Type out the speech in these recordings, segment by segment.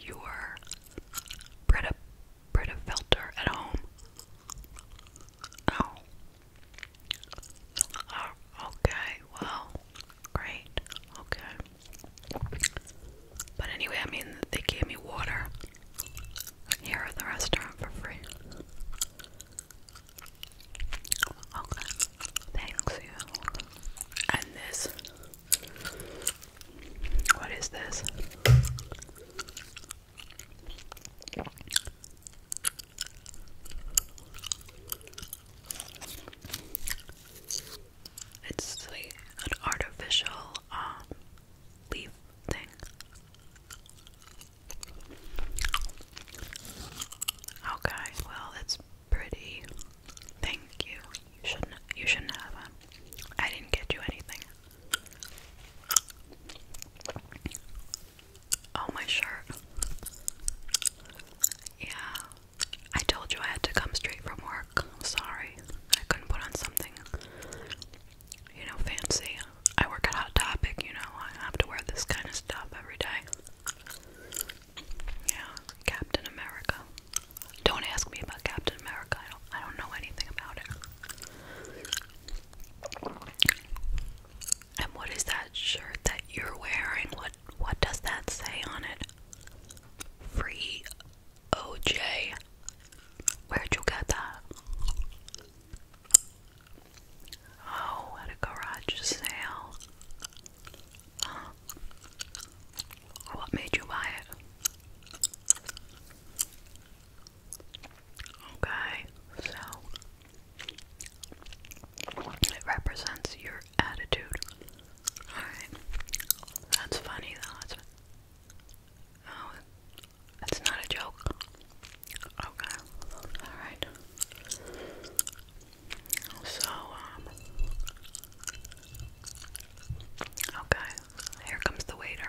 your Brita filter at home? Oh. Oh, okay, well, great, okay. But anyway, I mean, they gave me water here at the restaurant for free. Okay, thanks you. And this, what is this? It's like an artificial leaf thing. Okay, well, it's pretty. Thank you. You shouldn't have them. I didn't get you anything. Oh, my shirt. Yeah. I told you I had to come straight from work. I'm sorry. I couldn't put on something, fancy. I work at Hot Topic, I have to wear this kind of stuff every day. Yeah, Captain America. Don't ask me about Captain America. I don't know anything about it. And what is that shirt that you're wearing? What does that say on it? Free OJ. Where'd you get that? Oh, at a garage sale. Huh. What made you buy it? Okay, so it represents your attitude. Alright. That's funny though. Oh, it's not a joke. Okay. Alright. So, okay. Here comes the waiter.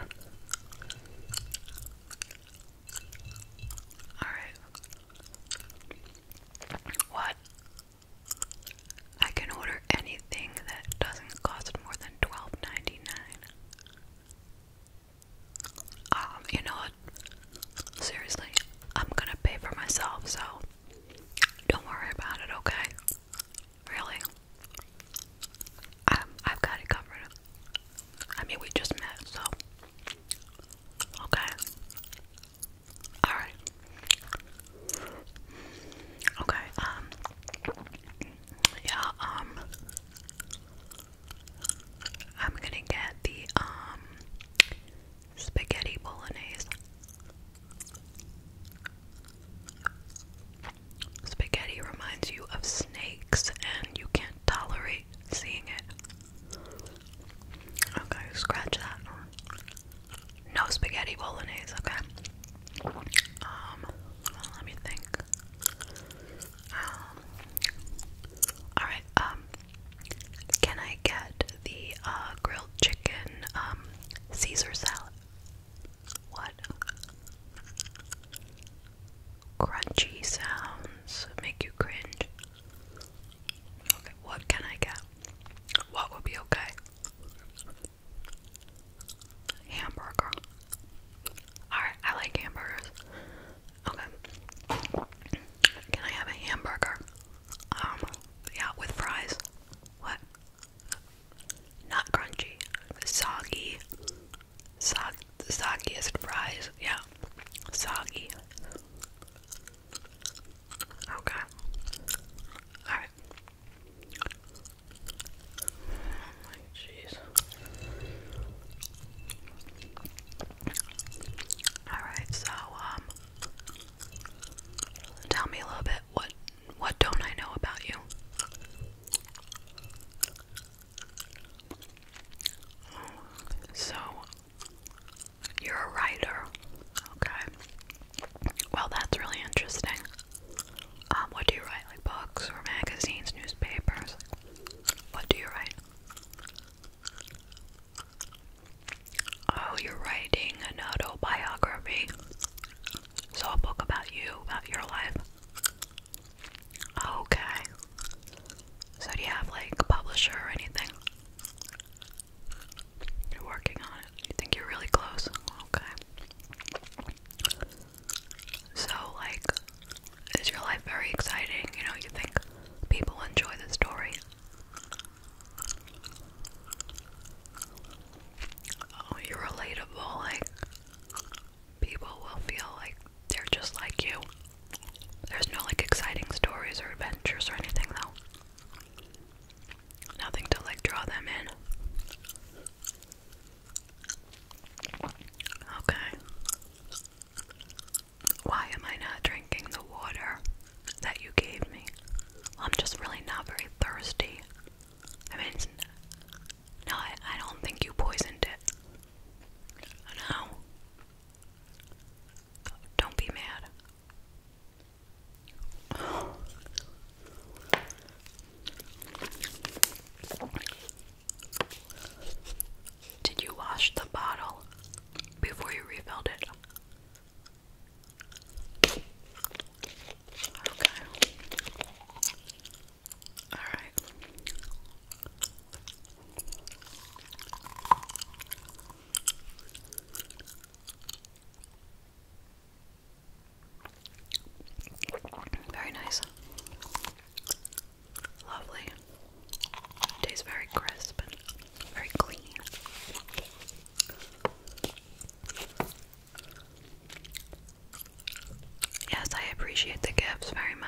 Alright. What? I can order anything that doesn't cost more than $12.99. You know what? Seriously, I'm gonna pay for myself, so don't worry about it, okay? Really? I've got it covered. I mean, we just met, so okay. Alright. Okay, yeah, I'm gonna get the, spaghetti bolognese. Spaghetti reminds you of snakes, and you can't tolerate seeing it. Okay, scratch that. No spaghetti bolognese, okay? Let me think. Alright, can I get the, grilled chicken, Caesar salad? What? Crunchy sounds make you cringe. Okay, what can I get? What would be okay? Hamburger. Alright, I like hamburgers. Okay. Can I have a hamburger? Yeah, with fries. What? Not crunchy. Soggy. Soggy as fries. Yeah. Soggy. Okay. Alright. Jeez. Alright, so, tell me a little bit, what don't I know about you? So, you're a writer. appreciate the gifts very much.